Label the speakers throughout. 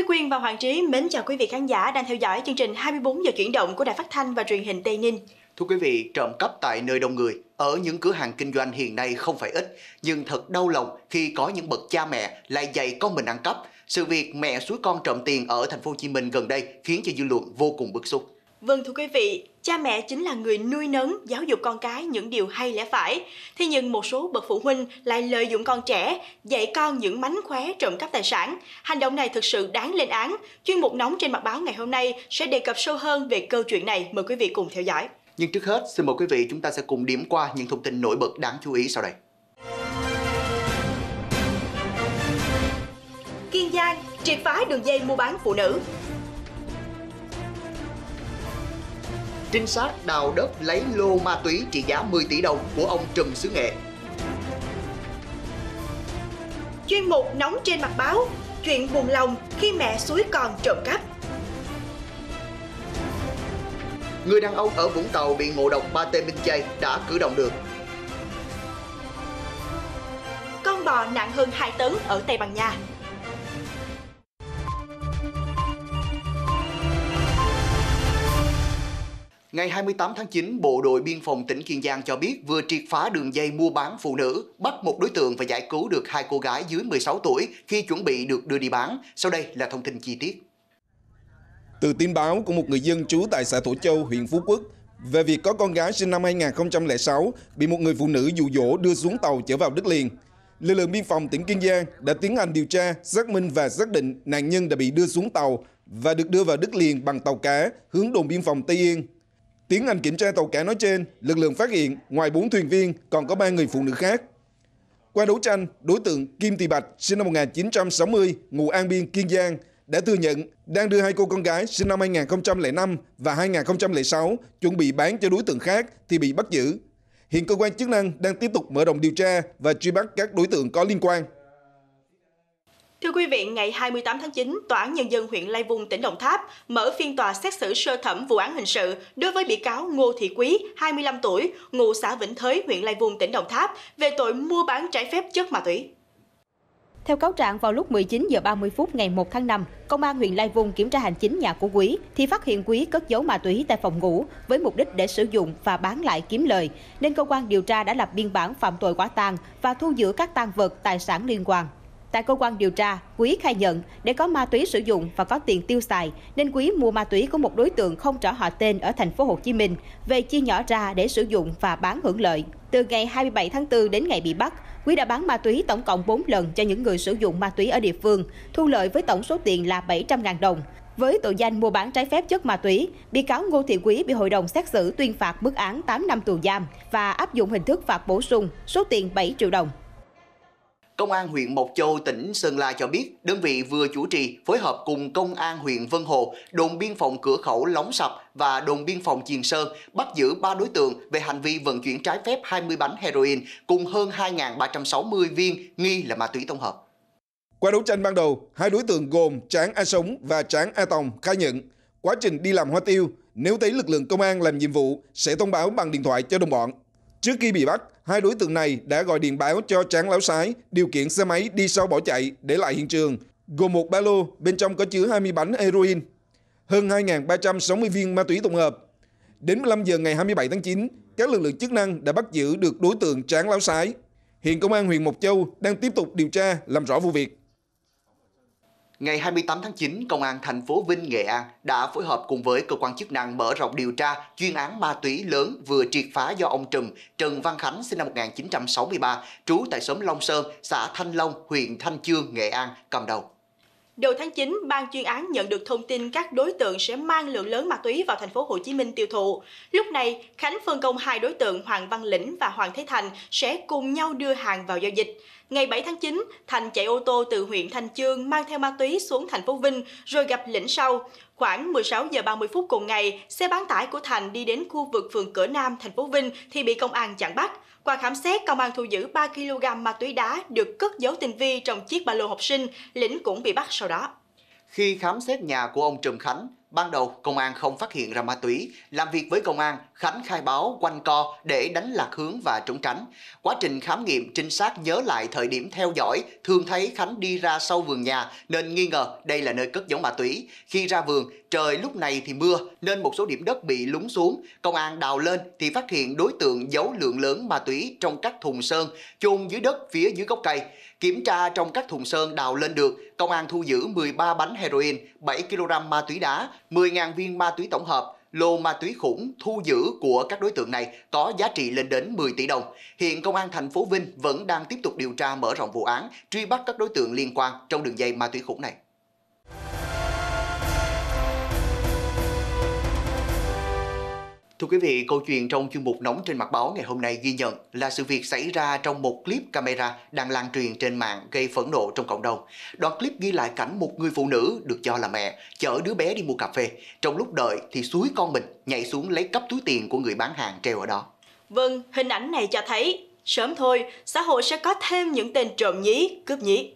Speaker 1: Quyên và Hoàng Trí mến chào quý vị khán giả đang theo dõi chương trình 24 giờ chuyển động của Đài Phát thanh và Truyền hình Tây Ninh.
Speaker 2: Thưa quý vị, trộm cắp tại nơi đông người ở những cửa hàng kinh doanh hiện nay không phải ít, nhưng thật đau lòng khi có những bậc cha mẹ lại dạy con mình ăn cắp. Sự việc mẹ xúi con trộm tiền ở thành phố Hồ Chí Minh gần đây khiến cho dư luận vô cùng bức xúc.
Speaker 1: Vâng thưa quý vị, cha mẹ chính là người nuôi nấng, giáo dục con cái những điều hay lẽ phải. Thế nhưng một số bậc phụ huynh lại lợi dụng con trẻ, dạy con những mánh khóe trộm cắp tài sản. Hành động này thực sự đáng lên án. Chuyên mục nóng trên mặt báo ngày hôm nay sẽ đề cập sâu hơn về câu chuyện này. Mời quý vị cùng theo dõi.
Speaker 2: Nhưng trước hết, xin mời quý vị chúng ta sẽ cùng điểm qua những thông tin nổi bật đáng chú ý sau đây.
Speaker 1: Kiên Giang triệt phá đường dây mua bán phụ nữ.
Speaker 2: Trinh sát đào đất lấy lô ma túy trị giá 10 tỷ đồng của ông Trùm xứ Nghệ.
Speaker 1: Chuyên mục nóng trên mặt báo, chuyện buồn lòng khi mẹ xúi con trộm cắp.
Speaker 2: Người đàn ông ở Vũng Tàu bị ngộ độc pate minh chay đã cử động được.
Speaker 1: Con bò nặng hơn 2 tấn ở Tây Ban Nha.
Speaker 2: Ngày 28 tháng 9, Bộ đội Biên phòng tỉnh Kiên Giang cho biết vừa triệt phá đường dây mua bán phụ nữ, bắt một đối tượng và giải cứu được 2 cô gái dưới 16 tuổi khi chuẩn bị được đưa đi bán. Sau đây là thông tin chi tiết.
Speaker 3: Từ tin báo của một người dân trú tại xã Thổ Châu, huyện Phú Quốc về việc có con gái sinh năm 2006 bị một người phụ nữ dụ dỗ đưa xuống tàu chở vào đất liền, lực lượng biên phòng tỉnh Kiên Giang đã tiến hành điều tra, xác minh và xác định nạn nhân đã bị đưa xuống tàu và được đưa vào đất liền bằng tàu cá hướng đồn biên phòng Tây Yên. Tiến hành kiểm tra tàu cá nói trên, lực lượng phát hiện ngoài 4 thuyền viên còn có 3 người phụ nữ khác. Qua đấu tranh, đối tượng Kim Thị Bạch sinh năm 1960, ngụ An Biên, Kiên Giang đã thừa nhận đang đưa 2 cô con gái sinh năm 2005 và 2006 chuẩn bị bán cho đối tượng khác thì bị bắt giữ. Hiện cơ quan chức năng đang tiếp tục mở rộng điều tra và truy bắt các đối tượng có liên quan.
Speaker 1: Thưa quý vị, ngày 28 tháng 9, Tòa án Nhân dân huyện Lai Vung, tỉnh Đồng Tháp mở phiên tòa xét xử sơ thẩm vụ án hình sự đối với bị cáo Ngô Thị Quý, 25 tuổi, ngụ xã Vĩnh Thới, huyện Lai Vung, tỉnh Đồng Tháp về tội mua bán trái phép chất ma túy.
Speaker 4: Theo cáo trạng, vào lúc 19 giờ 30 phút ngày 1 tháng 5, Công an huyện Lai Vung kiểm tra hành chính nhà của Quý thì phát hiện Quý cất giấu ma túy tại phòng ngủ với mục đích để sử dụng và bán lại kiếm lời, nên cơ quan điều tra đã lập biên bản phạm tội quả tang và thu giữ các tang vật, tài sản liên quan. Tại cơ quan điều tra, Quý khai nhận để có ma túy sử dụng và có tiền tiêu xài nên Quý mua ma túy của một đối tượng không rõ họ tên ở thành phố Hồ Chí Minh về chia nhỏ ra để sử dụng và bán hưởng lợi. Từ ngày 27 tháng 4 đến ngày bị bắt, Quý đã bán ma túy tổng cộng 4 lần cho những người sử dụng ma túy ở địa phương, thu lợi với tổng số tiền là 700.000 đồng. Với tội danh mua bán trái phép chất ma túy, bị cáo Ngô Thị Quý bị hội đồng xét xử tuyên phạt mức án 8 năm tù giam và áp dụng hình thức phạt bổ sung số tiền 7 triệu đồng.
Speaker 2: Công an huyện Mộc Châu, tỉnh Sơn La cho biết, đơn vị vừa chủ trì phối hợp cùng Công an huyện Vân Hồ, đồn biên phòng cửa khẩu Lóng Sập và đồn biên phòng Chiền Sơn bắt giữ 3 đối tượng về hành vi vận chuyển trái phép 20 bánh heroin cùng hơn 2.360 viên nghi là ma túy tổng hợp.
Speaker 3: Qua đấu tranh ban đầu, 2 đối tượng gồm Tráng A Sống và Tráng A Tòng khai nhận quá trình đi làm hoa tiêu, nếu thấy lực lượng công an làm nhiệm vụ sẽ thông báo bằng điện thoại cho đồng bọn. Trước khi bị bắt, 2 đối tượng này đã gọi điện báo cho Tráng Láo Sái điều khiển xe máy đi sau bỏ chạy để lại hiện trường, gồm một ba lô bên trong có chứa 20 bánh heroin, hơn 2.360 viên ma túy tổng hợp. Đến 15 giờ ngày 27 tháng 9, các lực lượng chức năng đã bắt giữ được đối tượng Tráng Láo Sái. Hiện Công an huyện Mộc Châu đang tiếp tục điều tra làm rõ vụ việc.
Speaker 2: Ngày 28 tháng 9, Công an thành phố Vinh, Nghệ An đã phối hợp cùng với cơ quan chức năng mở rộng điều tra chuyên án ma túy lớn vừa triệt phá do ông Trần Văn Khánh sinh năm 1963, trú tại xóm Long Sơn, xã Thanh Long, huyện Thanh Chương, Nghệ An cầm đầu.
Speaker 1: Đầu tháng 9, ban chuyên án nhận được thông tin các đối tượng sẽ mang lượng lớn ma túy vào thành phố Hồ Chí Minh tiêu thụ. Lúc này, Khánh phân công 2 đối tượng Hoàng Văn Lĩnh và Hoàng Thế Thành sẽ cùng nhau đưa hàng vào giao dịch. Ngày 7 tháng 9, Thành chạy ô tô từ huyện Thanh Chương mang theo ma túy xuống thành phố Vinh rồi gặp Lĩnh sau. Khoảng 16 giờ 30 phút cùng ngày, xe bán tải của Thành đi đến khu vực phường Cửa Nam, thành phố Vinh thì bị công an chặn bắt. Qua khám xét, công an thu giữ 3 kg ma túy đá được cất giấu tinh vi trong chiếc ba lô học sinh. Lĩnh cũng bị bắt sau đó.
Speaker 2: Khi khám xét nhà của ông Trùm Khánh, ban đầu công an không phát hiện ra ma túy. Làm việc với công an, Khánh khai báo quanh co để đánh lạc hướng và trốn tránh. Quá trình khám nghiệm, trinh sát nhớ lại thời điểm theo dõi, thường thấy Khánh đi ra sau vườn nhà nên nghi ngờ đây là nơi cất giấu ma túy. Khi ra vườn, trời lúc này thì mưa nên một số điểm đất bị lún xuống. Công an đào lên thì phát hiện đối tượng giấu lượng lớn ma túy trong các thùng sơn chôn dưới đất phía dưới gốc cây. Kiểm tra trong các thùng sơn đào lên được, công an thu giữ 13 bánh heroin, 7 kg ma túy đá, 10.000 viên ma túy tổng hợp. Lô ma túy khủng thu giữ của các đối tượng này có giá trị lên đến 10 tỷ đồng. Hiện Công an thành phố Vinh vẫn đang tiếp tục điều tra mở rộng vụ án, truy bắt các đối tượng liên quan trong đường dây ma túy khủng này. Thưa quý vị, câu chuyện trong chuyên mục Nóng trên mặt báo ngày hôm nay ghi nhận là sự việc xảy ra trong một clip camera đang lan truyền trên mạng gây phẫn nộ trong cộng đồng. Đoạn clip ghi lại cảnh một người phụ nữ được cho là mẹ chở đứa bé đi mua cà phê. Trong lúc đợi thì xúi con mình nhảy xuống lấy cắp túi tiền của người bán hàng treo ở đó.
Speaker 1: Vâng, hình ảnh này cho thấy sớm thôi xã hội sẽ có thêm những tên trộm nhí, cướp nhí.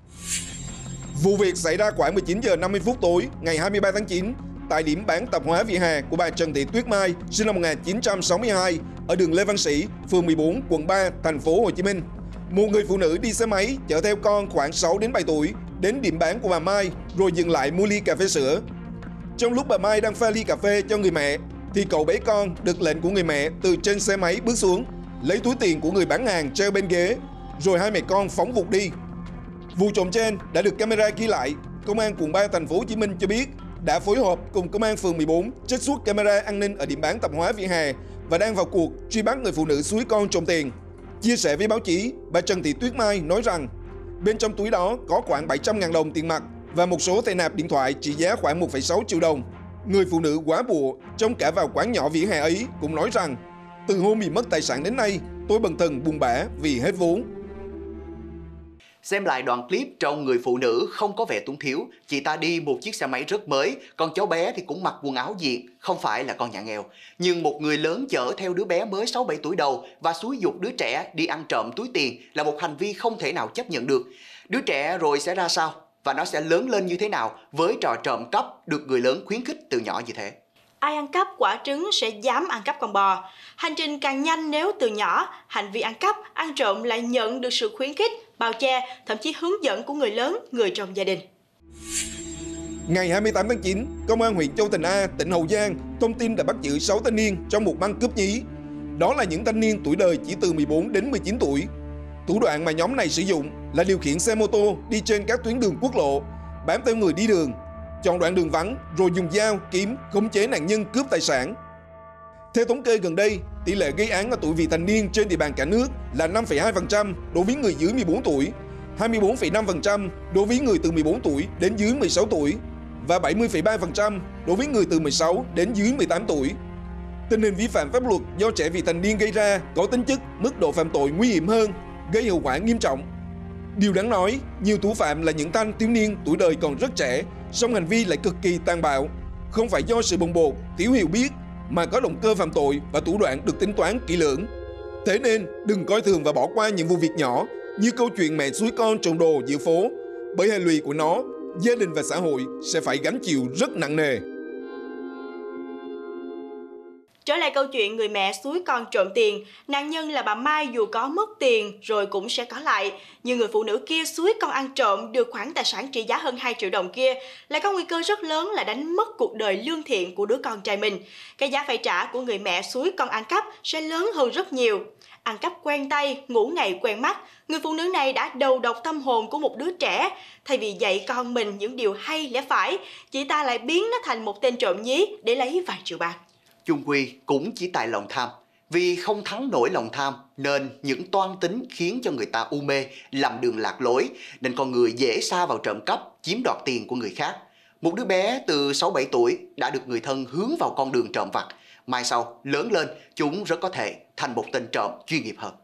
Speaker 3: Vụ việc xảy ra khoảng 19 giờ 50 phút tối ngày 23 tháng 9 tại điểm bán tạp hóa vỉa hè của bà Trần Thị Tuyết Mai, sinh năm 1962, ở đường Lê Văn Sĩ, phường 14, quận 3, thành phố Hồ Chí Minh. Một người phụ nữ đi xe máy chở theo con khoảng 6 đến 7 tuổi đến điểm bán của bà Mai rồi dừng lại mua ly cà phê sữa. Trong lúc bà Mai đang pha ly cà phê cho người mẹ thì cậu bé con được lệnh của người mẹ từ trên xe máy bước xuống, lấy túi tiền của người bán hàng treo bên ghế, rồi hai mẹ con phóng vụt đi. Vụ trộm trên đã được camera ghi lại. Công an quận 3 thành phố Hồ Chí Minh cho biết đã phối hợp cùng công an phường 14 trích xuất camera an ninh ở điểm bán tạp hóa vỉa hè và đang vào cuộc truy bắt người phụ nữ xúi con trộm tiền. Chia sẻ với báo chí, bà Trần Thị Tuyết Mai nói rằng bên trong túi đó có khoảng 700.000 đồng tiền mặt và một số thẻ nạp điện thoại trị giá khoảng 1,6 triệu đồng. Người phụ nữ quá bụa trông cả vào quán nhỏ vỉa hè ấy cũng nói rằng từ hôm bị mất tài sản đến nay, tôi bần thần buồn bã vì hết vốn.
Speaker 2: Xem lại đoạn clip trong người phụ nữ không có vẻ túng thiếu, chị ta đi một chiếc xe máy rất mới, còn cháu bé thì cũng mặc quần áo diện, không phải là con nhà nghèo. Nhưng một người lớn chở theo đứa bé mới 6-7 tuổi đầu và xúi giục đứa trẻ đi ăn trộm túi tiền là một hành vi không thể nào chấp nhận được. Đứa trẻ rồi sẽ ra sao? Và nó sẽ lớn lên như thế nào với trò trộm cắp được người lớn khuyến khích từ nhỏ như thế?
Speaker 1: Ai ăn cắp quả trứng sẽ dám ăn cắp con bò. Hành trình càng nhanh nếu từ nhỏ, hành vi ăn cắp, ăn trộm lại nhận được sự khuyến khích, bao che, thậm chí hướng dẫn của người lớn, người trong gia đình.
Speaker 3: Ngày 28 tháng 9, Công an huyện Châu Thành A, tỉnh Hậu Giang thông tin đã bắt giữ 6 thanh niên trong một băng cướp nhí. Đó là những thanh niên tuổi đời chỉ từ 14 đến 19 tuổi. Thủ đoạn mà nhóm này sử dụng là điều khiển xe mô tô đi trên các tuyến đường quốc lộ, bám theo người đi đường, chọn đoạn đường vắng rồi dùng dao, kiếm khống chế nạn nhân cướp tài sản. Theo thống kê gần đây, tỷ lệ gây án ở tuổi vị thành niên trên địa bàn cả nước là 5,2% đối với người dưới 14 tuổi, 24,5% đối với người từ 14 tuổi đến dưới 16 tuổi và 70,3% đối với người từ 16 đến dưới 18 tuổi. Tình hình vi phạm pháp luật do trẻ vị thành niên gây ra có tính chất, mức độ phạm tội nguy hiểm hơn, gây hậu quả nghiêm trọng. Điều đáng nói, nhiều thủ phạm là những thanh thiếu niên tuổi đời còn rất trẻ, song hành vi lại cực kỳ tàn bạo, không phải do sự bồng bột, thiếu hiểu biết, mà có động cơ phạm tội và thủ đoạn được tính toán kỹ lưỡng. Thế nên, đừng coi thường và bỏ qua những vụ việc nhỏ như câu chuyện mẹ xúi con trộm đồ giữa phố, bởi hệ lụy của nó, gia đình và xã hội sẽ phải gánh chịu rất nặng nề.
Speaker 1: Trở lại câu chuyện người mẹ xúi con trộm tiền, nạn nhân là bà Mai dù có mất tiền rồi cũng sẽ có lại. Nhưng người phụ nữ kia xúi con ăn trộm được khoản tài sản trị giá hơn 2 triệu đồng kia lại có nguy cơ rất lớn là đánh mất cuộc đời lương thiện của đứa con trai mình. Cái giá phải trả của người mẹ xúi con ăn cắp sẽ lớn hơn rất nhiều. Ăn cắp quen tay, ngủ ngày quen mắt, người phụ nữ này đã đầu độc tâm hồn của một đứa trẻ. Thay vì dạy con mình những điều hay lẽ phải, chị ta lại biến nó thành một tên trộm nhí để lấy vài triệu bạc.
Speaker 2: Chung quy cũng chỉ tại lòng tham. Vì không thắng nổi lòng tham nên những toan tính khiến cho người ta u mê, lầm đường lạc lối, nên con người dễ sa vào trộm cắp, chiếm đoạt tiền của người khác. Một đứa bé từ 6-7 tuổi đã được người thân hướng vào con đường trộm vặt. Mai sau, lớn lên, chúng rất có thể thành một tên trộm chuyên nghiệp hơn.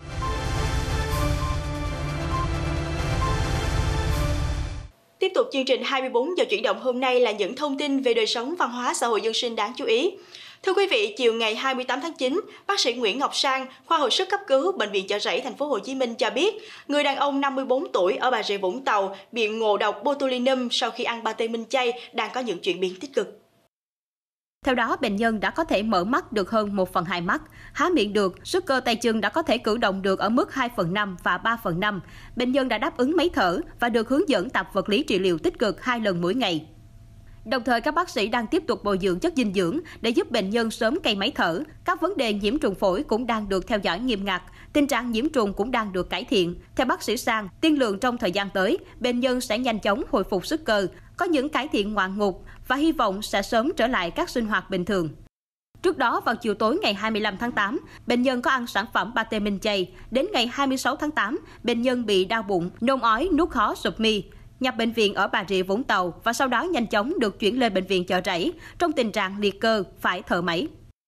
Speaker 1: Tiếp tục chương trình 24 giờ chuyển động hôm nay là những thông tin về đời sống văn hóa xã hội dân sinh đáng chú ý. Thưa quý vị, chiều ngày 28 tháng 9, bác sĩ Nguyễn Ngọc Sang, khoa hồi sức cấp cứu bệnh viện Chợ Rẫy thành phố Hồ Chí Minh cho biết, người đàn ông 54 tuổi ở Bà Rịa Vũng Tàu bị ngộ độc botulinum sau khi ăn pate minh chay đang có những chuyển biến tích cực.
Speaker 4: Theo đó, bệnh nhân đã có thể mở mắt được hơn 1/2 mắt, há miệng được, sức cơ tay chân đã có thể cử động được ở mức 2/5 và 3/5. Bệnh nhân đã đáp ứng máy thở và được hướng dẫn tập vật lý trị liệu tích cực 2 lần mỗi ngày. Đồng thời, các bác sĩ đang tiếp tục bồi dưỡng chất dinh dưỡng để giúp bệnh nhân sớm cai máy thở. Các vấn đề nhiễm trùng phổi cũng đang được theo dõi nghiêm ngặt. Tình trạng nhiễm trùng cũng đang được cải thiện. Theo bác sĩ Sang, tiên lượng trong thời gian tới, bệnh nhân sẽ nhanh chóng hồi phục sức cơ, có những cải thiện ngoạn mục và hy vọng sẽ sớm trở lại các sinh hoạt bình thường. Trước đó, vào chiều tối ngày 25 tháng 8, bệnh nhân có ăn sản phẩm pate minh chay. Đến ngày 26 tháng 8, bệnh nhân bị đau bụng, nôn ói, nuốt khó, sụp mi. Nhập bệnh viện ở Bà Rịa Vũng Tàu và sau đó nhanh chóng được chuyển lên bệnh viện Chợ Rẫy trong tình trạng liệt cơ, phải thở máy.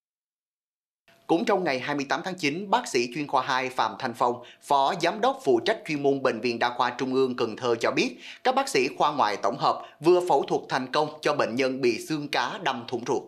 Speaker 2: Cũng trong ngày 28 tháng 9, bác sĩ chuyên khoa 2 Phạm Thanh Phong, Phó Giám đốc phụ trách chuyên môn Bệnh viện Đa khoa Trung ương Cần Thơ cho biết, các bác sĩ khoa ngoại tổng hợp vừa phẫu thuật thành công cho bệnh nhân bị xương cá đâm thủng ruột.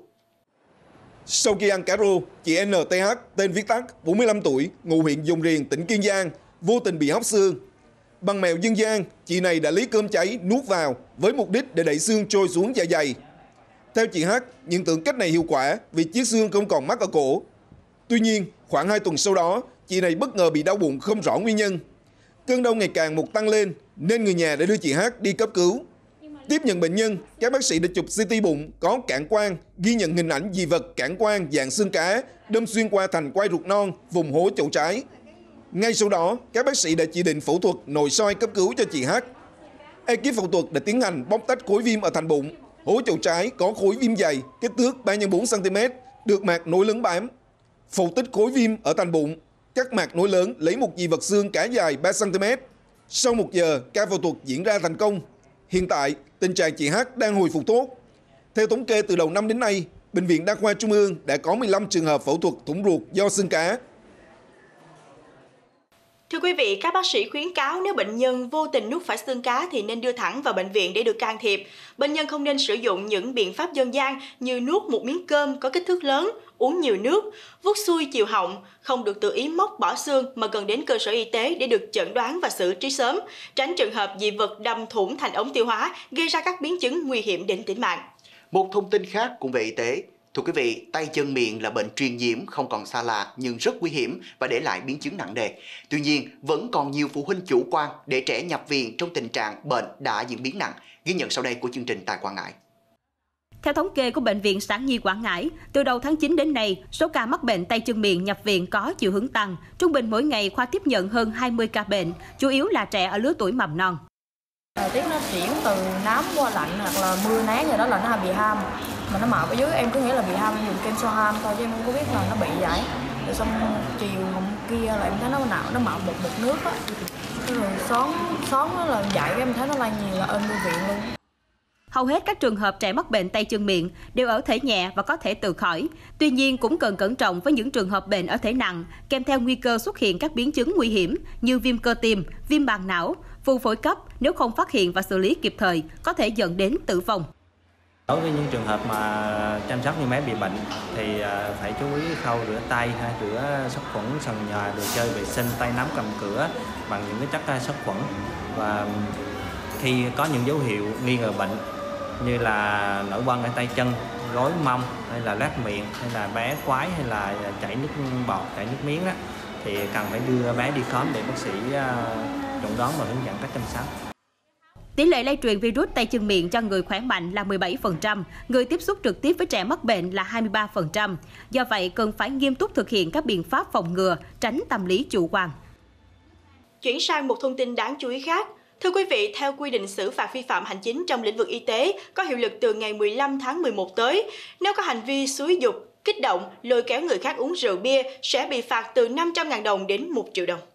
Speaker 3: Sau khi ăn cá rô, chị NTH, tên viết tắt, 45 tuổi, ngụ huyện Dòng Riềng, tỉnh Kiên Giang, vô tình bị hóc xương. Bằng mẹo dân gian, chị này đã lấy cơm cháy nuốt vào với mục đích để đẩy xương trôi xuống dạ dày. Theo chị H, nhận tưởng cách này hiệu quả vì chiếc xương không còn mắc ở cổ. Tuy nhiên, khoảng 2 tuần sau đó, chị này bất ngờ bị đau bụng không rõ nguyên nhân. Cơn đau ngày càng một tăng lên nên người nhà đã đưa chị H đi cấp cứu. Tiếp nhận bệnh nhân, các bác sĩ đã chụp CT bụng có cản quang, ghi nhận hình ảnh dị vật cản quang dạng xương cá đâm xuyên qua thành quai ruột non, vùng hố chậu trái. Ngay sau đó, các bác sĩ đã chỉ định phẫu thuật nội soi cấp cứu cho chị H. Ekip phẫu thuật đã tiến hành bóc tách khối viêm ở thành bụng. Hố chậu trái có khối viêm dày, kích thước 3x4 cm, được mạc nối lớn bám. Phẫu tích khối viêm ở thành bụng, cắt mạc nối lớn lấy một dị vật xương cá dài 3 cm. Sau 1 giờ, ca phẫu thuật diễn ra thành công. Hiện tại, tình trạng chị H đang hồi phục tốt. Theo thống kê từ đầu năm đến nay, Bệnh viện Đa khoa Trung ương đã có 15 trường hợp phẫu thuật thủng ruột do xương cá.
Speaker 1: Thưa quý vị, các bác sĩ khuyến cáo nếu bệnh nhân vô tình nuốt phải xương cá thì nên đưa thẳng vào bệnh viện để được can thiệp. Bệnh nhân không nên sử dụng những biện pháp dân gian như nuốt một miếng cơm có kích thước lớn, uống nhiều nước, vuốt xuôi chiều họng, không được tự ý móc bỏ xương mà cần đến cơ sở y tế để được chẩn đoán và xử trí sớm, tránh trường hợp dị vật đâm thủng thành ống tiêu hóa gây ra các biến chứng nguy hiểm đến tính mạng.
Speaker 2: Một thông tin khác cũng về y tế. Thưa quý vị, tay chân miệng là bệnh truyền nhiễm không còn xa lạ nhưng rất nguy hiểm và để lại biến chứng nặng nề. Tuy nhiên, vẫn còn nhiều phụ huynh chủ quan để trẻ nhập viện trong tình trạng bệnh đã diễn biến nặng. Ghi nhận sau đây của chương trình tại Quảng Ngãi.
Speaker 4: Theo thống kê của Bệnh viện Sản Nhi Quảng Ngãi, từ đầu tháng 9 đến nay, số ca mắc bệnh tay chân miệng nhập viện có chiều hướng tăng. Trung bình mỗi ngày khoa tiếp nhận hơn 20 ca bệnh, chủ yếu là trẻ ở lứa tuổi mầm non.
Speaker 5: Thời tiết nó chuyển từ nóng qua lạnh hoặc là mưa nắng rồi đó là nó bị ham. Mà nó mạo ở dưới em cứ nghĩ là bị ham, dùng kem xoa ham thôi chứ em không có biết là nó bị vậy. Rồi xong chiều hôm kia là em thấy nó mạo một nước á. Rồi xón nó là dậy em thấy nó lây nhiều là ơn đưa viện luôn.
Speaker 4: Hầu hết các trường hợp trẻ mắc bệnh tay chân miệng đều ở thể nhẹ và có thể tự khỏi. Tuy nhiên cũng cần cẩn trọng với những trường hợp bệnh ở thể nặng, kèm theo nguy cơ xuất hiện các biến chứng nguy hiểm như viêm cơ tim, viêm màng não, phù phổi cấp nếu không phát hiện và xử lý kịp thời, có thể dẫn đến tử vong.
Speaker 6: Đối với những trường hợp mà chăm sóc những bé bị bệnh thì phải chú ý khâu rửa tay, rửa sát khuẩn sàn nhà, đồ chơi vệ sinh, tay nắm cầm cửa bằng những cái chất sát khuẩn. Và khi có những dấu hiệu nghi ngờ bệnh như là nổi bong ở tay chân, rối mông hay là loét miệng hay là bé quái hay là chảy nước bọt, chảy nước miếng đó, thì cần phải đưa bé đi khám để bác sĩ chẩn đoán và hướng dẫn cách chăm sóc.
Speaker 4: Tỷ lệ lây truyền virus tay chân miệng cho người khỏe mạnh là 17%, người tiếp xúc trực tiếp với trẻ mắc bệnh là 23%. Do vậy, cần phải nghiêm túc thực hiện các biện pháp phòng ngừa, tránh tâm lý chủ quan.
Speaker 1: Chuyển sang một thông tin đáng chú ý khác. Thưa quý vị, theo quy định xử phạt vi phạm hành chính trong lĩnh vực y tế có hiệu lực từ ngày 15 tháng 11 tới, nếu có hành vi xúi giục, kích động, lôi kéo người khác uống rượu bia sẽ bị phạt từ 500.000 đồng đến 1 triệu đồng.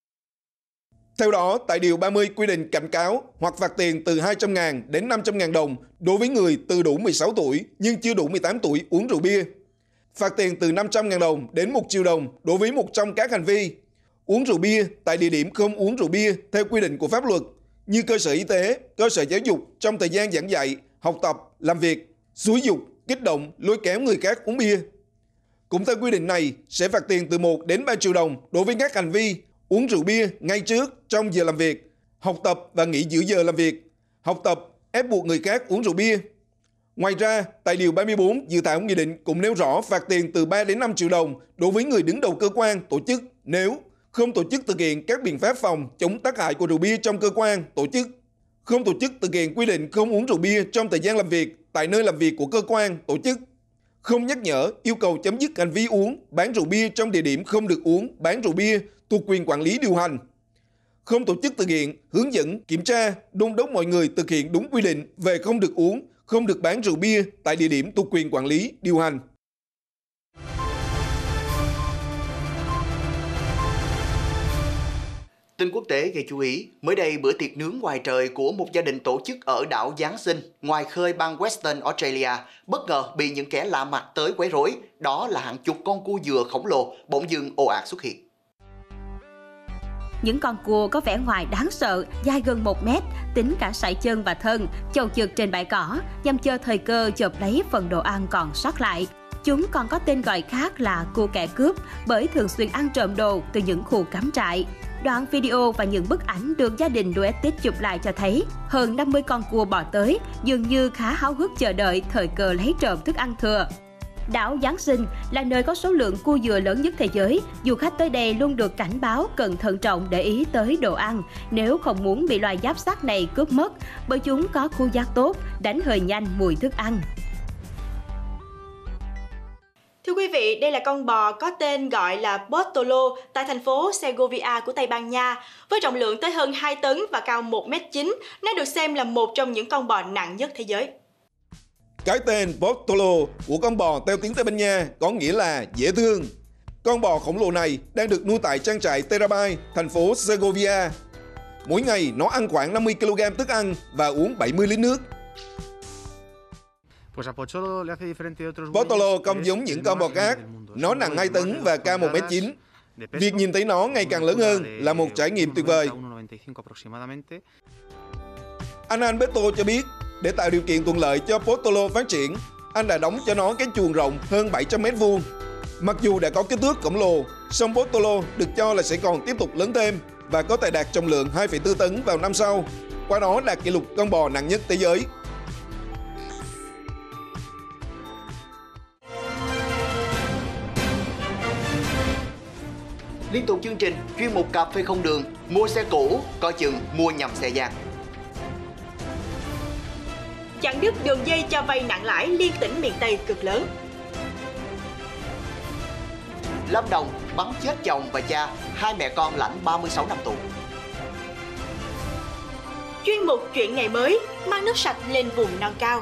Speaker 3: Theo đó, tại Điều 30 quy định cảnh cáo hoặc phạt tiền từ 200.000 đến 500.000 đồng đối với người từ đủ 16 tuổi nhưng chưa đủ 18 tuổi uống rượu bia. Phạt tiền từ 500.000 đồng đến 1 triệu đồng đối với một trong các hành vi uống rượu bia tại địa điểm không uống rượu bia theo quy định của pháp luật như cơ sở y tế, cơ sở giáo dục trong thời gian giảng dạy, học tập, làm việc, xúi giục, kích động, lôi kéo người khác uống bia. Cũng theo quy định này, sẽ phạt tiền từ 1 đến 3 triệu đồng đối với các hành vi uống rượu bia ngay trước, trong giờ làm việc, học tập và nghỉ giữa giờ làm việc, học tập ép buộc người khác uống rượu bia, Ngoài ra, tại Điều 34, dự thảo nghị định cũng nêu rõ phạt tiền từ 3 đến 5 triệu đồng đối với người đứng đầu cơ quan, tổ chức nếu không tổ chức thực hiện các biện pháp phòng chống tác hại của rượu bia trong cơ quan, tổ chức, không tổ chức thực hiện quy định không uống rượu bia trong thời gian làm việc tại nơi làm việc của cơ quan, tổ chức, không nhắc nhở, yêu cầu chấm dứt hành vi uống, bán rượu bia trong địa điểm không được uống, bán rượu bia thuộc quyền quản lý điều hành, không tổ chức thực hiện, hướng dẫn, kiểm tra, đôn đốc mọi người thực hiện đúng quy định về không được uống, không được bán rượu bia tại địa điểm thuộc quyền quản lý, điều hành.
Speaker 2: Tin quốc tế gây chú ý, mới đây bữa tiệc nướng ngoài trời của một gia đình tổ chức ở đảo Giáng sinh ngoài khơi bang Western Australia bất ngờ bị những kẻ lạ mặt tới quấy rối. Đó là hàng chục con cua dừa khổng lồ bỗng dưng ồ ạt xuất hiện.
Speaker 4: Những con cua có vẻ ngoài đáng sợ, dài gần 1 mét, tính cả sải chân và thân, chầu chực trên bãi cỏ, nhằm chờ thời cơ chộp lấy phần đồ ăn còn sót lại. Chúng còn có tên gọi khác là cua kẻ cướp bởi thường xuyên ăn trộm đồ từ những khu cắm trại. Đoạn video và những bức ảnh được gia đình Duetit chụp lại cho thấy hơn 50 con cua bò tới, dường như khá háo hức chờ đợi thời cơ lấy trộm thức ăn thừa. Đảo Giáng sinh là nơi có số lượng cua dừa lớn nhất thế giới. Du khách tới đây luôn được cảnh báo cần thận trọng để ý tới đồ ăn nếu không muốn bị loài giáp xác này cướp mất, bởi chúng có khứu giác tốt, đánh hơi nhanh mùi thức ăn.
Speaker 1: Thưa quý vị, đây là con bò có tên gọi là Portolo tại thành phố Segovia của Tây Ban Nha. Với trọng lượng tới hơn 2 tấn và cao 1m9, nó được xem là một trong những con bò nặng nhất thế giới.
Speaker 3: Cái tên Portolo của con bò theo tiếng Tây Ban Nha có nghĩa là dễ thương. Con bò khổng lồ này đang được nuôi tại trang trại Terabay, thành phố Segovia. Mỗi ngày nó ăn khoảng 50 kg thức ăn và uống 70 lít nước. Portolo không giống những con bò khác, nó nặng 2 tấn và cao 1m9. Việc nhìn thấy nó ngày càng lớn hơn là một trải nghiệm tuyệt vời. Anh Alberto cho biết, để tạo điều kiện thuận lợi cho Portolo phát triển, anh đã đóng cho nó cái chuồng rộng hơn 700 m². Mặc dù đã có kích thước khổng lồ, song Portolo được cho là sẽ còn tiếp tục lớn thêm và có thể đạt trọng lượng 2,4 tấn vào năm sau, qua đó đạt kỷ lục con bò nặng nhất thế giới.
Speaker 2: Liên tục chương trình chuyên mục cà phê không đường, mua xe cũ, coi chừng mua nhầm xe gian.
Speaker 1: Chặn đứt đường dây cho vay nặng lãi liên tỉnh miền Tây cực lớn.
Speaker 2: Lâm Đồng bắn chết chồng và cha, 2 mẹ con lãnh 36 năm tù.
Speaker 1: Chuyên mục chuyện ngày mới, mang nước sạch lên vùng non cao.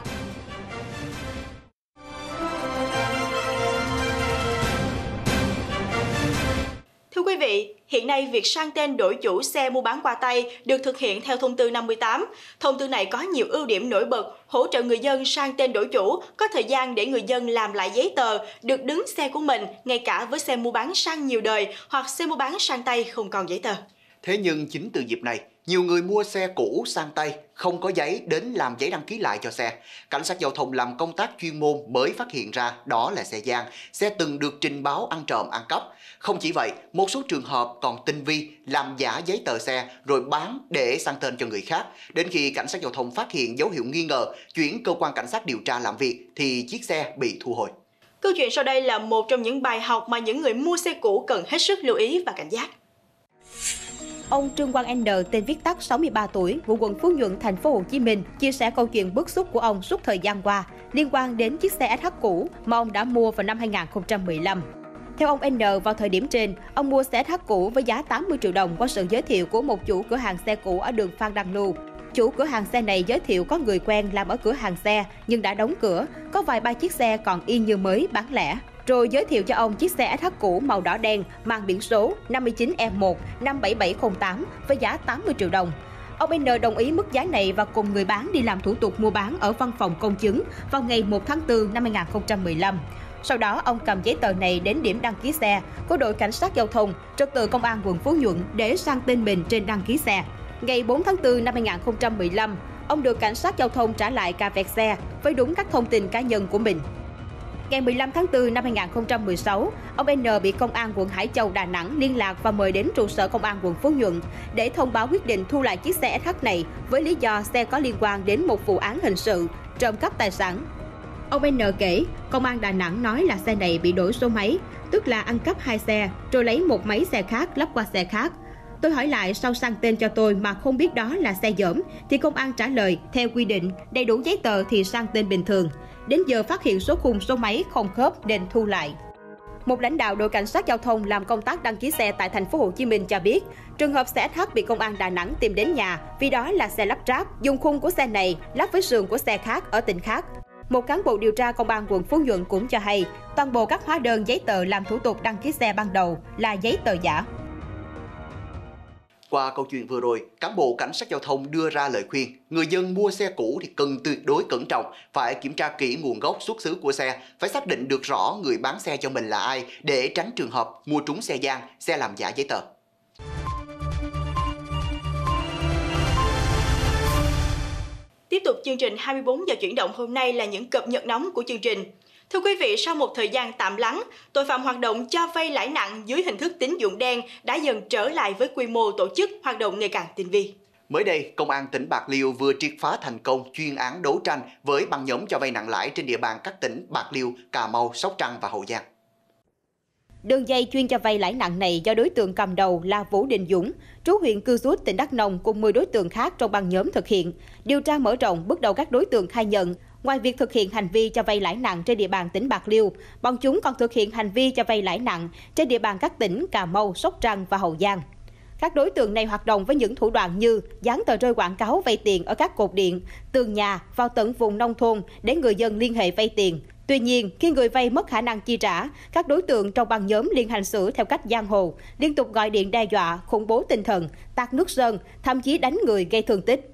Speaker 1: Thưa quý vị, hiện nay việc sang tên đổi chủ xe mua bán qua tay được thực hiện theo thông tư 58. Thông tư này có nhiều ưu điểm nổi bật, hỗ trợ người dân sang tên đổi chủ, có thời gian để người dân làm lại giấy tờ, được đứng xe của mình, ngay cả với xe mua bán sang nhiều đời hoặc xe mua bán sang tay không còn giấy tờ.
Speaker 2: Thế nhưng chính từ dịp này, nhiều người mua xe cũ sang tay không có giấy đến làm giấy đăng ký lại cho xe. Cảnh sát giao thông làm công tác chuyên môn mới phát hiện ra đó là xe gian, xe từng được trình báo ăn trộm ăn cắp. Không chỉ vậy, một số trường hợp còn tinh vi làm giả giấy tờ xe rồi bán để sang tên cho người khác. Đến khi cảnh sát giao thông phát hiện dấu hiệu nghi ngờ, chuyển cơ quan cảnh sát điều tra làm việc thì chiếc xe bị thu hồi.
Speaker 1: Câu chuyện sau đây là một trong những bài học mà những người mua xe cũ cần hết sức lưu ý và cảnh giác.
Speaker 4: Ông Trương Quang N, tên viết tắt 63 tuổi, ngụ quận Phú Nhuận, thành phố Hồ Chí Minh, chia sẻ câu chuyện bức xúc của ông suốt thời gian qua liên quan đến chiếc xe SH cũ mà ông đã mua vào năm 2015. Theo ông N, vào thời điểm trên, ông mua xe SH cũ với giá 80 triệu đồng qua sự giới thiệu của một chủ cửa hàng xe cũ ở đường Phan Đăng Lưu. Chủ cửa hàng xe này giới thiệu có người quen làm ở cửa hàng xe nhưng đã đóng cửa, có vài ba chiếc xe còn y như mới bán lẻ. Rồi giới thiệu cho ông chiếc xe SH cũ màu đỏ đen mang biển số 59E1 57708 với giá 80 triệu đồng. Ông N đồng ý mức giá này và cùng người bán đi làm thủ tục mua bán ở văn phòng công chứng vào ngày 1 tháng 4 năm 2015. Sau đó, ông cầm giấy tờ này đến điểm đăng ký xe của đội cảnh sát giao thông, trật tự công an quận Phú Nhuận để sang tên mình trên đăng ký xe. Ngày 4 tháng 4 năm 2015, ông được cảnh sát giao thông trả lại cà vẹt xe với đúng các thông tin cá nhân của mình. Ngày 15 tháng 4 năm 2016, ông N bị Công an quận Hải Châu, Đà Nẵng liên lạc và mời đến trụ sở Công an quận Phú Nhuận để thông báo quyết định thu lại chiếc xe SH này với lý do xe có liên quan đến một vụ án hình sự, trộm cắp tài sản. Ông N kể, Công an Đà Nẵng nói là xe này bị đổi số máy, tức là ăn cắp 2 xe, rồi lấy một máy xe khác lắp qua xe khác. Tôi hỏi lại sao sang tên cho tôi mà không biết đó là xe dởm, thì công an trả lời theo quy định, đầy đủ giấy tờ thì sang tên bình thường. Đến giờ phát hiện số khung số máy không khớp nên thu lại. Một lãnh đạo đội cảnh sát giao thông làm công tác đăng ký xe tại thành phố Hồ Chí Minh cho biết, trường hợp xe SH bị công an Đà Nẵng tìm đến nhà vì đó là xe lắp ráp, dùng khung của xe này lắp với sườn của xe khác ở tỉnh khác. Một cán bộ điều tra công an quận Phú Nhuận cũng cho hay, toàn bộ các hóa đơn giấy tờ làm thủ tục đăng ký xe ban đầu là giấy tờ giả.
Speaker 2: Qua câu chuyện vừa rồi, cán bộ cảnh sát giao thông đưa ra lời khuyên, người dân mua xe cũ thì cần tuyệt đối cẩn trọng, phải kiểm tra kỹ nguồn gốc xuất xứ của xe, phải xác định được rõ người bán xe cho mình là ai để tránh trường hợp mua trúng xe gian, xe làm giả giấy tờ.
Speaker 1: Tiếp tục chương trình 24 giờ chuyển động hôm nay là những cập nhật nóng của chương trình. Thưa quý vị, sau một thời gian tạm lắng, tội phạm hoạt động cho vay lãi nặng dưới hình thức tín dụng đen đã dần trở lại với quy mô tổ chức hoạt động ngày càng tinh vi.
Speaker 2: Mới đây, Công an tỉnh Bạc Liêu vừa triệt phá thành công chuyên án đấu tranh với băng nhóm cho vay nặng lãi trên địa bàn các tỉnh Bạc Liêu, Cà Mau, Sóc Trăng và Hậu Giang.
Speaker 4: Đường dây chuyên cho vay lãi nặng này do đối tượng cầm đầu là Vũ Đình Dũng, trú huyện Cư Rút, tỉnh Đắk Nông cùng 10 đối tượng khác trong băng nhóm thực hiện. Điều tra mở rộng, bước đầu các đối tượng khai nhận, ngoài việc thực hiện hành vi cho vay lãi nặng trên địa bàn tỉnh Bạc Liêu, bọn chúng còn thực hiện hành vi cho vay lãi nặng trên địa bàn các tỉnh Cà Mau, Sóc Trăng và Hậu Giang. Các đối tượng này hoạt động với những thủ đoạn như dán tờ rơi quảng cáo vay tiền ở các cột điện, tường nhà vào tận vùng nông thôn để người dân liên hệ vay tiền. Tuy nhiên, khi người vay mất khả năng chi trả, các đối tượng trong băng nhóm liên hành xử theo cách giang hồ, liên tục gọi điện đe dọa, khủng bố tinh thần, tạt nước sơn, thậm chí đánh người gây thương tích.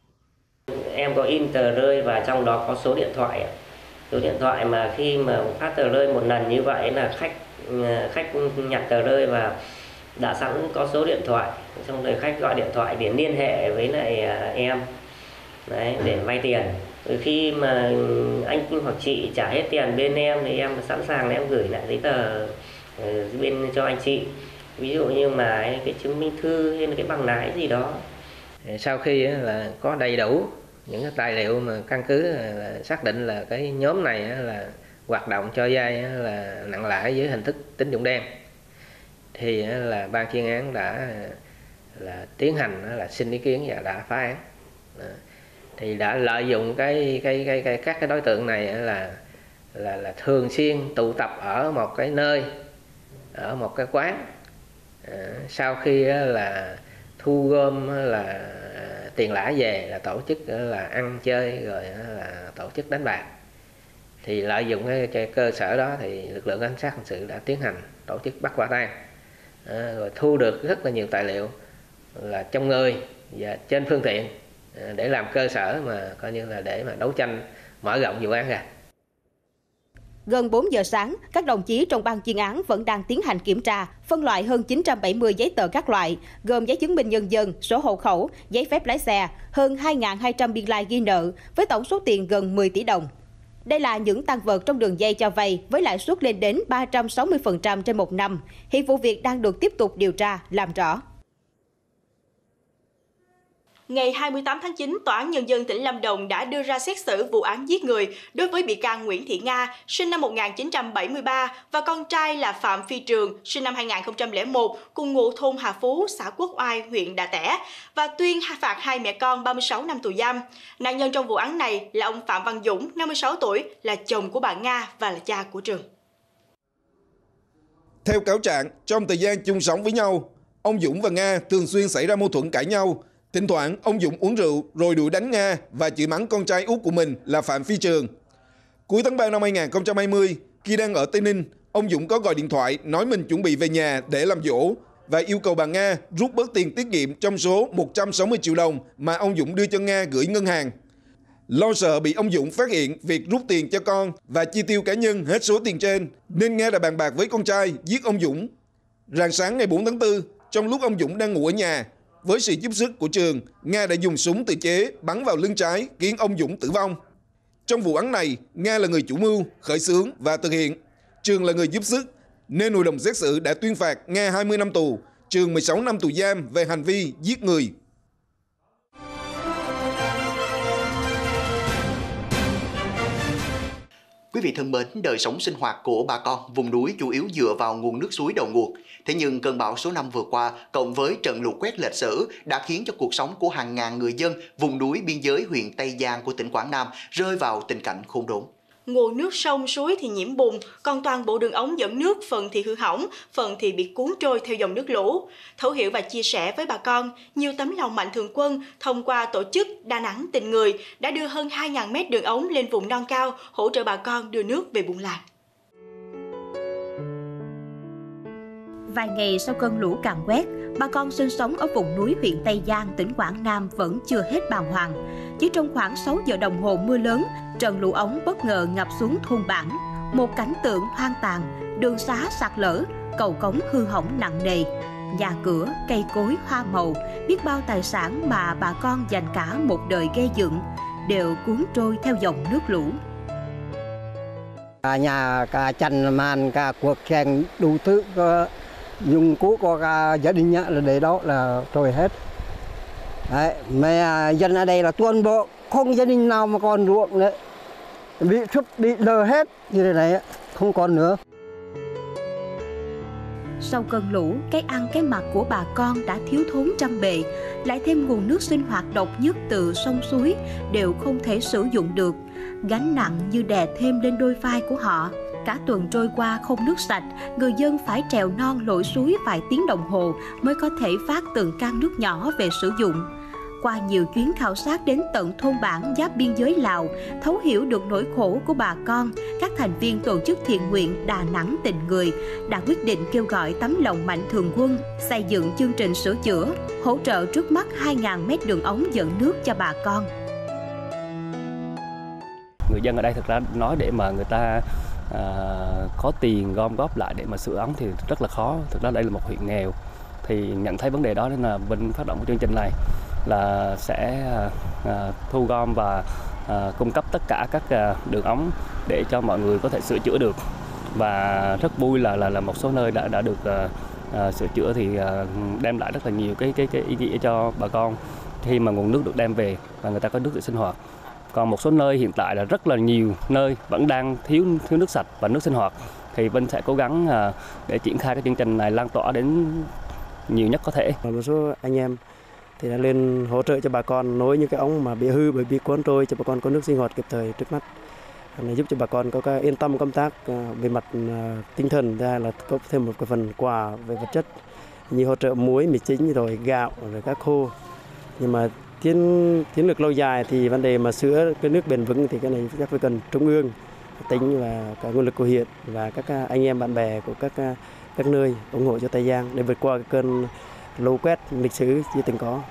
Speaker 7: Em có in tờ rơi và trong đó có số điện thoại. Số điện thoại mà khi mà phát tờ rơi một lần như vậy là khách nhặt tờ rơi và đã sẵn có số điện thoại, xong rồi khách gọi điện thoại để liên hệ với lại em đấy, để vay tiền. Rồi khi mà anh hoặc chị trả hết tiền bên em thì em sẵn sàng em gửi lại giấy tờ bên cho anh chị, ví dụ như mà cái chứng minh thư hay là cái bằng lái gì đó.
Speaker 8: Sau khi là có đầy đủ những cái tài liệu mà căn cứ là xác định là cái nhóm này là hoạt động cho vay là nặng lãi với hình thức tín dụng đen, thì là ban chuyên án đã là tiến hành là xin ý kiến và đã phá án. Thì đã lợi dụng các cái đối tượng này là thường xuyên tụ tập ở một cái nơi, ở một cái quán. Sau khi là thu gom là tiền lãi về là tổ chức là ăn chơi rồi là tổ chức đánh bạc. Thì lợi dụng cái cơ sở đó thì lực lượng cảnh sát hình sự đã tiến hành tổ chức bắt quả tang, rồi thu được rất là nhiều tài liệu là trong người và trên phương tiện để làm cơ sở mà coi như là để mà đấu tranh mở rộng vụ án ra.
Speaker 4: Gần 4 giờ sáng, các đồng chí trong ban chuyên án vẫn đang tiến hành kiểm tra, phân loại hơn 970 giấy tờ các loại, gồm giấy chứng minh nhân dân, sổ hộ khẩu, giấy phép lái xe, hơn 2.200 biên lai ghi nợ, với tổng số tiền gần 10 tỷ đồng. Đây là những tang vật trong đường dây cho vay với lãi suất lên đến 360% trên một năm. Hiện vụ việc đang được tiếp tục điều tra, làm rõ.
Speaker 1: Ngày 28 tháng 9, Tòa án Nhân dân tỉnh Lâm Đồng đã đưa ra xét xử vụ án giết người đối với bị can Nguyễn Thị Nga, sinh năm 1973, và con trai là Phạm Phi Trường, sinh năm 2001, cùng ngụ thôn Hà Phú, xã Quốc Oai, huyện Đà Tẻ, và tuyên phạt hai mẹ con 36 năm tù giam. Nạn nhân trong vụ án này là ông Phạm Văn Dũng, 56 tuổi, là chồng của bà Nga và là cha của Trường.
Speaker 3: Theo cáo trạng, trong thời gian chung sống với nhau, ông Dũng và Nga thường xuyên xảy ra mâu thuẫn cãi nhau. Thỉnh thoảng, ông Dũng uống rượu rồi đuổi đánh Nga và chửi mắng con trai út của mình là Phạm Phi Trường. Cuối tháng 3 năm 2020, khi đang ở Tây Ninh, ông Dũng có gọi điện thoại nói mình chuẩn bị về nhà để làm giỗ và yêu cầu bà Nga rút bớt tiền tiết kiệm trong số 160 triệu đồng mà ông Dũng đưa cho Nga gửi ngân hàng. Lo sợ bị ông Dũng phát hiện việc rút tiền cho con và chi tiêu cá nhân hết số tiền trên, nên Nga đã bàn bạc với con trai giết ông Dũng. Rạng sáng ngày 4 tháng 4, trong lúc ông Dũng đang ngủ ở nhà, với sự giúp sức của Trường, Nga đã dùng súng tự chế bắn vào lưng trái khiến ông Dũng tử vong. Trong vụ án này, Nga là người chủ mưu, khởi xướng và thực hiện. Trường là người giúp sức, nên hội đồng xét xử đã tuyên phạt Nga 20 năm tù, Trường 16 năm tù giam về hành vi giết người.
Speaker 2: Quý vị thân mến, đời sống sinh hoạt của bà con vùng núi chủ yếu dựa vào nguồn nước suối đầu nguồn. Thế nhưng cơn bão số 5 vừa qua cộng với trận lũ quét lịch sử đã khiến cho cuộc sống của hàng ngàn người dân vùng núi biên giới huyện Tây Giang của tỉnh Quảng Nam rơi vào tình cảnh khốn đốn.
Speaker 1: Nguồn nước sông suối thì nhiễm bùn, còn toàn bộ đường ống dẫn nước phần thì hư hỏng, phần thì bị cuốn trôi theo dòng nước lũ. Thấu hiểu và chia sẻ với bà con, nhiều tấm lòng mạnh thường quân thông qua tổ chức Đà Nẵng Tình Người đã đưa hơn 2.000 mét đường ống lên vùng non cao, hỗ trợ bà con đưa nước về buôn làng.
Speaker 4: Vài ngày sau cơn lũ càn quét, bà con sinh sống ở vùng núi huyện Tây Giang, tỉnh Quảng Nam vẫn chưa hết bàng hoàng. Chỉ trong khoảng 6 giờ đồng hồ mưa lớn, trận lũ ống bất ngờ ngập xuống thôn bản. Một cảnh tượng hoang tàn, đường xá sạt lở, cầu cống hư hỏng nặng nề. Nhà cửa, cây cối, hoa màu, biết bao tài sản mà bà con dành cả một đời gây dựng đều cuốn trôi theo dòng nước lũ.
Speaker 9: Cả nhà, cả chăn màn, cả cuộc khen đủ thứ, dụng cụ của cả gia đình là để đó là trôi hết. Đấy, mà dân ở đây là toàn bộ, không gia đình nào mà còn ruộng nữa. Bị sụp, bị lờ hết như thế này, không còn nữa.
Speaker 4: Sau cơn lũ, cái ăn cái mặc của bà con đã thiếu thốn trăm bề, lại thêm nguồn nước sinh hoạt độc nhất từ sông suối đều không thể sử dụng được. Gánh nặng như đè thêm lên đôi vai của họ. Cả tuần trôi qua không nước sạch, người dân phải trèo non lội suối vài tiếng đồng hồ mới có thể vác từng can nước nhỏ về sử dụng. Qua nhiều chuyến khảo sát đến tận thôn bản giáp biên giới Lào, thấu hiểu được nỗi khổ của bà con, các thành viên tổ chức thiện nguyện Đà Nẵng Tình Người đã quyết định kêu gọi tấm lòng mạnh thường quân xây dựng chương trình sửa chữa, hỗ trợ trước mắt 2.000 mét đường ống dẫn nước cho bà con.
Speaker 10: Người dân ở đây thực ra nói để mà người ta có tiền gom góp lại để mà sửa ống thì rất là khó. Thực ra đây là một huyện nghèo, thì nhận thấy vấn đề đó nên là Vinh phát động chương trình này là sẽ thu gom và cung cấp tất cả các đường ống để cho mọi người có thể sửa chữa được. Và rất vui là một số nơi đã được sửa chữa thì đem lại rất là nhiều cái ý nghĩa cho bà con khi mà nguồn nước được đem về và người ta có nước để sinh hoạt. Còn một số nơi hiện tại là rất là nhiều nơi vẫn đang thiếu nước sạch và nước sinh hoạt, thì Vinh sẽ cố gắng để triển khai cái chương trình này lan tỏa đến nhiều nhất có thể.
Speaker 11: Một số anh em thì đã lên hỗ trợ cho bà con nối những cái ống mà bị hư bởi bị cuốn trôi cho bà con có nước sinh hoạt kịp thời trước mắt, này giúp cho bà con có cái yên tâm công tác về mặt tinh thần, ra là có thêm một cái phần quà về vật chất như hỗ trợ muối, mì chính rồi gạo rồi các khô. Nhưng mà chiến lược lâu dài thì vấn đề mà sửa cái nước bền vững thì cái này chắc phải cần trung ương, tỉnh và cả nguồn lực của huyện và các anh em bạn bè của các nơi ủng hộ cho Tây Giang để vượt qua cái cơn lũ quét lịch sử chưa từng có.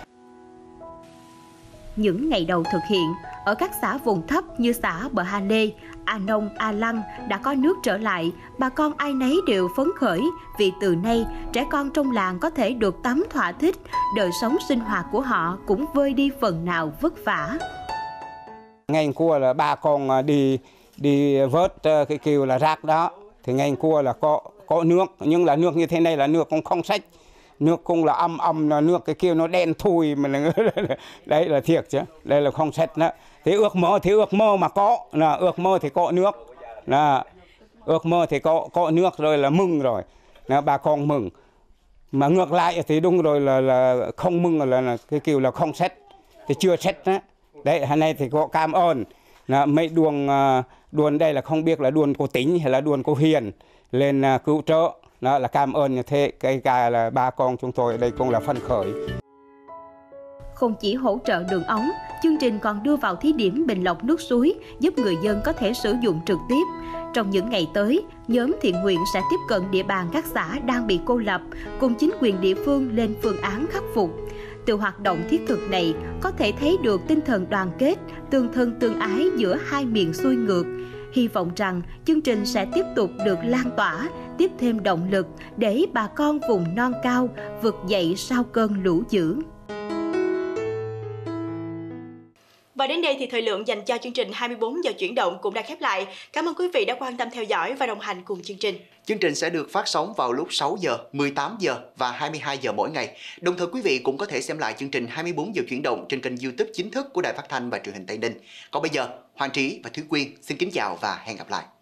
Speaker 4: Những ngày đầu thực hiện, ở các xã vùng thấp như xã Bờ Ha Lê, A Nông, A Lăng đã có nước trở lại, bà con ai nấy đều phấn khởi vì từ nay trẻ con trong làng có thể được tắm thỏa thích, đời sống sinh hoạt của họ cũng vơi đi phần nào vất vả.
Speaker 12: Ngày cua là bà con đi vớt cái kiểu là rác đó, thì ngày cua là có nước, nhưng là nước như thế này là nước cũng không sạch. Nước cũng là âm là nước cái kia nó đen thui mà đấy là thiệt chứ, đây là không sạch đó. Thế ước mơ mà có là ước mơ thì có nước, là ước mơ thì có nước rồi là mừng rồi, là bà con mừng. Mà ngược lại thì đúng rồi là không mừng là cái kiểu là không sạch, thì chưa sạch đó. Đấy hôm nay thì có cảm ơn là mấy đuôn đây là không biết là đuôn của tỉnh hay là đuôn của huyện lên cứu trợ. Đó là cảm ơn như thế, cái là bà con chúng tôi ở đây cũng là phấn khởi.
Speaker 4: Không chỉ hỗ trợ đường ống, chương trình còn đưa vào thí điểm bình lọc nước suối, giúp người dân có thể sử dụng trực tiếp. Trong những ngày tới, nhóm thiện nguyện sẽ tiếp cận địa bàn các xã đang bị cô lập, cùng chính quyền địa phương lên phương án khắc phục. Từ hoạt động thiết thực này, có thể thấy được tinh thần đoàn kết, tương thân tương ái giữa hai miền xuôi ngược. Hy vọng rằng chương trình sẽ tiếp tục được lan tỏa, tiếp thêm động lực để bà con vùng non cao vực dậy sau cơn lũ dữ.
Speaker 1: Và Và đến đây thì thời lượng dành cho chương trình 24 giờ chuyển động cũng đã khép lại. Cảm ơn quý vị đã quan tâm theo dõi và đồng hành cùng chương trình.
Speaker 2: Chương trình sẽ được phát sóng vào lúc 6 giờ, 18 giờ và 22 giờ mỗi ngày. Đồng thời quý vị cũng có thể xem lại chương trình 24 giờ chuyển động trên kênh YouTube chính thức của Đài Phát thanh và Truyền hình Tây Ninh. Còn bây giờ, Hoàng Trí và Thúy Quyên xin kính chào và hẹn gặp lại.